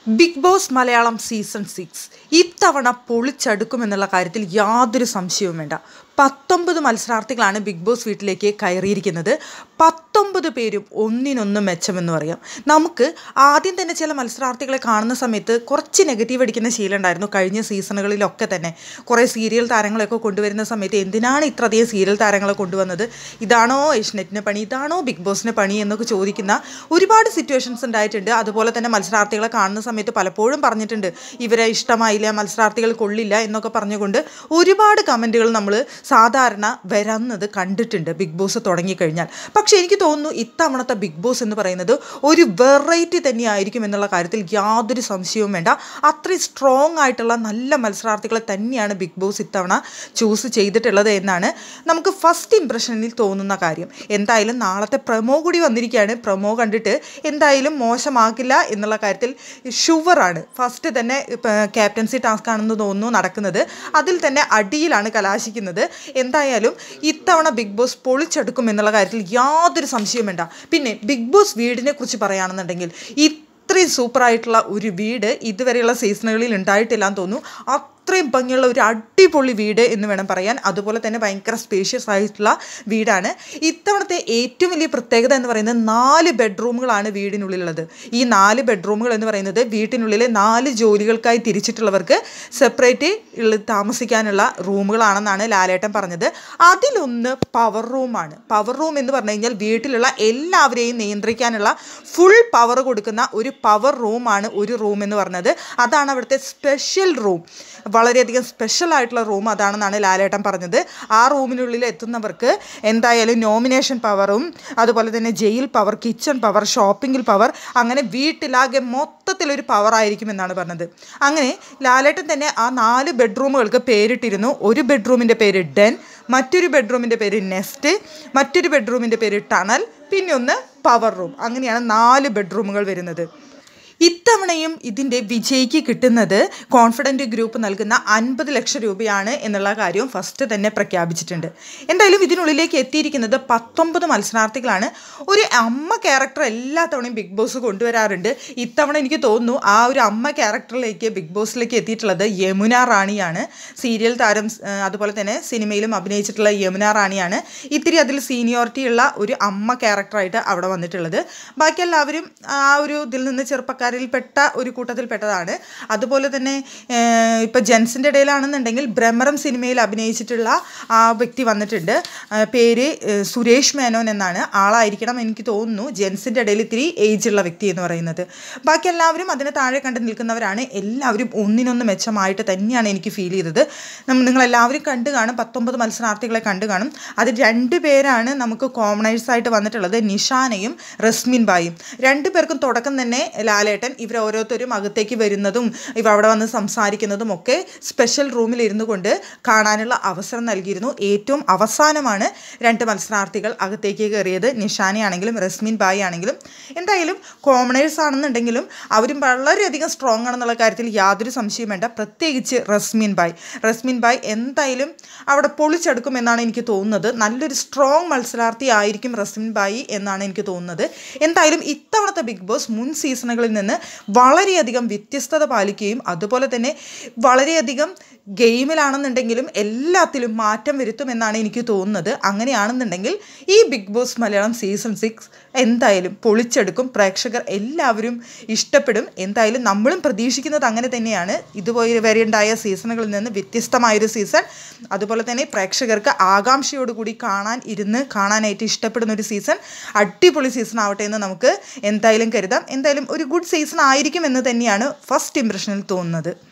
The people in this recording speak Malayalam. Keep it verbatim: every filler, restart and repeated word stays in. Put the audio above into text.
Big boss Malayalam season six ഇത്തവണ പൊളിച്ചടുക്കുമെന്നുള്ള കാര്യത്തിൽ യാതൊരു സംശയവും വേണ്ട. പത്തൊമ്പത് മത്സരാർത്ഥികളാണ് ബിഗ് ബോസ് വീട്ടിലേക്ക് കയറിയിരിക്കുന്നത്. പത്തൊമ്പത് പേരും ഒന്നിനൊന്നും മെച്ചമെന്ന് പറയാം. നമുക്ക് ആദ്യം തന്നെ ചില മത്സരാർത്ഥികളെ കാണുന്ന സമയത്ത് കുറച്ച് നെഗറ്റീവ് അടിക്കുന്ന ശീലം ഉണ്ടായിരുന്നു. കഴിഞ്ഞ സീസണുകളിലൊക്കെ തന്നെ കുറേ സീരിയൽ താരങ്ങളെയൊക്കെ കൊണ്ടുവരുന്ന സമയത്ത് എന്തിനാണ് ഇത്രയധികം സീരിയൽ താരങ്ങളെ കൊണ്ടുവന്നത്, ഇതാണോ ഏഷ്യനെറ്റിൻ്റെ പണി, ഇതാണോ ബിഗ് ബോസിൻ്റെ പണി എന്നൊക്കെ ചോദിക്കുന്ന ഒരുപാട് സിറ്റുവേഷൻസ് ഉണ്ടായിട്ടുണ്ട്. അതുപോലെ തന്നെ മത്സരാർത്ഥികളെ കാണുന്ന സമയത്ത് പലപ്പോഴും പറഞ്ഞിട്ടുണ്ട് ഇവരെ ഇഷ്ടമായില്ല, മത്സരാർത്ഥികൾ കൊള്ളില്ല എന്നൊക്കെ പറഞ്ഞുകൊണ്ട് ഒരുപാട് കമൻറ്റുകൾ നമ്മൾ സാധാരണ വരുന്നത് കണ്ടിട്ടുണ്ട് ബിഗ് ബോസ് തുടങ്ങിക്കഴിഞ്ഞാൽ. പക്ഷേ എനിക്ക് തോന്നുന്നു ഇത്തവണത്തെ ബിഗ് ബോസ് എന്ന് പറയുന്നത് ഒരു വെറൈറ്റി തന്നെയായിരിക്കും എന്നുള്ള കാര്യത്തിൽ യാതൊരു സംശയവും വേണ്ട. അത്രയും സ്ട്രോങ് ആയിട്ടുള്ള നല്ല മത്സരാർത്ഥികളെ തന്നെയാണ് ബിഗ് ബോസ് ഇത്തവണ ചൂസ് ചെയ്തിട്ടുള്ളത് എന്നാണ് നമുക്ക് ഫസ്റ്റ് ഇംപ്രഷനിൽ തോന്നുന്ന കാര്യം. എന്തായാലും നാളത്തെ പ്രമോ കൂടി വന്നിരിക്കുകയാണ്. പ്രമോ കണ്ടിട്ട് എന്തായാലും മോശമാക്കില്ല എന്നുള്ള കാര്യത്തിൽ ഷുവറാണ്. ഫസ്റ്റ് തന്നെ ക്യാപ്റ്റൻസി ടാസ്ക് ആണെന്ന് തോന്നുന്നു നടക്കുന്നത്. അതിൽ തന്നെ അടിയിലാണ് കലാശിക്കുന്നത്. എന്തായാലും ഇത്തവണ ബിഗ് ബോസ് പൊളിച്ചെടുക്കും എന്നുള്ള കാര്യത്തിൽ യാതൊരു സംശയവും വേണ്ട. പിന്നെ ബിഗ് ബോസ് വീടിനെ കുറിച്ച് പറയുകയാണെന്നുണ്ടെങ്കിൽ ഇത്രയും സൂപ്പറായിട്ടുള്ള ഒരു വീട് ഇതുവരെയുള്ള സീസണുകളിൽ ഉണ്ടായിട്ടില്ലാന്ന് തോന്നുന്നു. അത്രയും ഭംഗിയുള്ള ഒരു അടിപൊളി വീട് എന്ന് വേണം പറയാൻ. അതുപോലെ തന്നെ ഭയങ്കര സ്പേഷ്യസ് ആയിട്ടുള്ള വീടാണ്. ഇത്തവണത്തെ ഏറ്റവും വലിയ പ്രത്യേകത എന്ന് പറയുന്നത് നാല് ബെഡ്റൂമുകളാണ് വീടിനുള്ളിലുള്ളത്. ഈ നാല് ബെഡ്റൂമുകൾ എന്ന് പറയുന്നത് വീട്ടിനുള്ളിലെ നാല് ജോലികൾക്കായി തിരിച്ചിട്ടുള്ളവർക്ക് സെപ്പറേറ്റ് താമസിക്കാനുള്ള റൂമുകളാണെന്നാണ് ലാലേട്ടൻ പറഞ്ഞത്. അതിലൊന്ന് പവർ റൂമാണ്. പവർ റൂം എന്ന് പറഞ്ഞു കഴിഞ്ഞാൽ വീട്ടിലുള്ള എല്ലാവരെയും നിയന്ത്രിക്കാനുള്ള ഫുൾ പവർ കൊടുക്കുന്ന ഒരു പവർ റൂമാണ് ഒരു റൂം എന്ന് പറഞ്ഞത്. അതാണ് അവിടുത്തെ സ്പെഷ്യൽ റൂം. വളരെയധികം സ്പെഷ്യൽ ആയിട്ടുള്ള റൂം അതാണെന്നാണ് ലാലേട്ടൻ പറഞ്ഞത്. ആ റൂമിനുള്ളിൽ എത്തുന്നവർക്ക് എന്തായാലും നോമിനേഷൻ പവറും അതുപോലെ തന്നെ ജയിൽ പവർ, കിച്ചൺ പവർ, ഷോപ്പിംഗിൽ പവർ, അങ്ങനെ വീട്ടിലാകെ മൊത്തത്തിലൊരു പവറായിരിക്കും എന്നാണ് പറഞ്ഞത്. അങ്ങനെ ലാലേട്ടൻ തന്നെ ആ നാല് ബെഡ്റൂമുകൾക്ക് പേരിട്ടിരുന്നു. ഒരു ബെഡ്റൂമിൻ്റെ പേര് ഡെൻ, മറ്റൊരു ബെഡ്റൂമിൻ്റെ പേര് നെസ്റ്റ്, മറ്റൊരു ബെഡ്റൂമിൻ്റെ പേര് ടണൽ, പിന്നെ ഒന്ന് പവർ റൂം. അങ്ങനെയാണ് നാല് ബെഡ്റൂമുകൾ വരുന്നത്. ഇത്തവണയും ഇതിൻ്റെ വിജയിക്ക് കിട്ടുന്നത് കോൺഫിഡൻറ്റ് ഗ്രൂപ്പ് നൽകുന്ന അൻപത് ലക്ഷം രൂപയാണ് എന്നുള്ള കാര്യവും ഫസ്റ്റ് തന്നെ പ്രഖ്യാപിച്ചിട്ടുണ്ട്. എന്തായാലും ഇതിനുള്ളിലേക്ക് എത്തിയിരിക്കുന്നത് പത്തൊമ്പത് മത്സരാർത്ഥികളാണ്. ഒരു അമ്മ ക്യാരക്ടർ എല്ലാ തവണയും ബിഗ് ബോസ് കൊണ്ടുവരാറുണ്ട്. ഇത്തവണ എനിക്ക് തോന്നുന്നു ആ ഒരു അമ്മ ക്യാരക്ടറിലേക്ക് ബിഗ് ബോസിലേക്ക് എത്തിയിട്ടുള്ളത് യമുന റാണിയാണ്. സീരിയൽ താരം അതുപോലെ തന്നെ സിനിമയിലും അഭിനയിച്ചിട്ടുള്ള യമുന റാണിയാണ് ഇത്തിരി അതിൽ സീനിയോറിറ്റി ഉള്ള ഒരു അമ്മ ക്യാരക്ടറായിട്ട് അവിടെ വന്നിട്ടുള്ളത്. ബാക്കി എല്ലാവരും ആ ഒരു ഇതിൽ നിന്ന് ചെറുപ്പക്കാർ പെട്ട ഒരു കൂട്ടത്തിൽപ്പെട്ടതാണ്. അതുപോലെ തന്നെ ഇപ്പോൾ ജെൻസിൻ്റെ ഇടയിലാണെന്നുണ്ടെങ്കിൽ ഭ്രമരം സിനിമയിൽ അഭിനയിച്ചിട്ടുള്ള ആ വ്യക്തി വന്നിട്ടുണ്ട്. പേര് സുരേഷ് മേനോൻ എന്നാണ്. ആളായിരിക്കണം എനിക്ക് തോന്നുന്നു ജെൻസിൻ്റെ ഇടയിൽ ഇത്തിരി ഏജുള്ള വ്യക്തി എന്ന് പറയുന്നത്. ബാക്കി എല്ലാവരും അതിന് താഴെ കണ്ട് നിൽക്കുന്നവരാണ്. എല്ലാവരും ഒന്നിനൊന്ന് മെച്ചമായിട്ട് തന്നെയാണ് എനിക്ക് ഫീൽ ചെയ്തത്. നിങ്ങളെല്ലാവരും കണ്ടു കാണും, പത്തൊമ്പത് മത്സരാർത്ഥികളെ കണ്ടു കാണും. അത് രണ്ട് പേരാണ് നമുക്ക് കോമണേഴ്സായിട്ട് വന്നിട്ടുള്ളത്, നിഷാനയും റസ്മിൻ ബായും. രണ്ടു പേർക്കും തുടക്കം തന്നെ ലാലേട്ടൻ ഇവർ ഓരോരുത്തരും അകത്തേക്ക് വരുന്നതും ഇവ അവിടെ വന്ന് സംസാരിക്കുന്നതും ഒക്കെ സ്പെഷ്യൽ റൂമിൽ ഇരുന്നു കൊണ്ട് കാണാനുള്ള അവസരം നൽകിയിരുന്നു. ഏറ്റവും അവസാനമാണ് രണ്ട് മത്സരാർത്ഥികൾ അകത്തേക്ക് കയറിയത്, നിഷാനയാണെങ്കിലും റസ്മിൻ ബായി ആണെങ്കിലും. എന്തായാലും കോമണേഴ്സ് ആണെന്നുണ്ടെങ്കിലും അവരും വളരെയധികം സ്ട്രോങ് ആണെന്നുള്ള കാര്യത്തിൽ യാതൊരു സംശയം വേണ്ട. പ്രത്യേകിച്ച് റസ്മിൻ ബായ് റസ്മിൻ ബായ് എന്തായാലും അവിടെ പൊളിച്ചെടുക്കുമെന്നാണ് എനിക്ക് തോന്നുന്നത്. നല്ലൊരു സ്ട്രോങ് മത്സരാർത്ഥി ആയിരിക്കും റസ്മിൻ ബായി എന്നാണ് എനിക്ക് തോന്നുന്നത്. എന്തായാലും ഇത്തവണത്തെ ബിഗ് ബോസ് മുൻ സീസണുകളിൽ നിന്ന് വളരെയധികം വ്യത്യസ്തത പാലിക്കുകയും അതുപോലെ തന്നെ വളരെയധികം ഗെയിമിലാണെന്നുണ്ടെങ്കിലും എല്ലാത്തിലും മാറ്റം വരുത്തുമെന്നാണ് എനിക്ക് തോന്നുന്നത്. അങ്ങനെയാണെന്നുണ്ടെങ്കിൽ ഈ big boss Malayalam season six എന്തായാലും പൊളിച്ചെടുക്കും. പ്രേക്ഷകർ എല്ലാവരും ഇഷ്ടപ്പെടും. എന്തായാലും നമ്മളും പ്രതീക്ഷിക്കുന്നത് അങ്ങനെ തന്നെയാണ്. ഇതുപോലെ വരെ ഉണ്ടായ സീസണുകളിൽ നിന്ന് വ്യത്യസ്തമായൊരു സീസൺ, അതുപോലെ തന്നെ പ്രേക്ഷകർക്ക് ആകാംക്ഷയോടുകൂടി കാണാൻ ഇരുന്ന് കാണാനായിട്ട് ഇഷ്ടപ്പെടുന്ന ഒരു സീസൺ, അടിപൊളി സീസൺ ആവട്ടെ എന്ന് നമുക്ക് എന്തായാലും കരുതാം. എന്തായാലും ഒരു ഗുഡ് സീസൺ ആയിരിക്കും എന്ന് തന്നെയാണ് ഫസ്റ്റ് ഇംപ്രഷനിൽ തോന്നുന്നത്.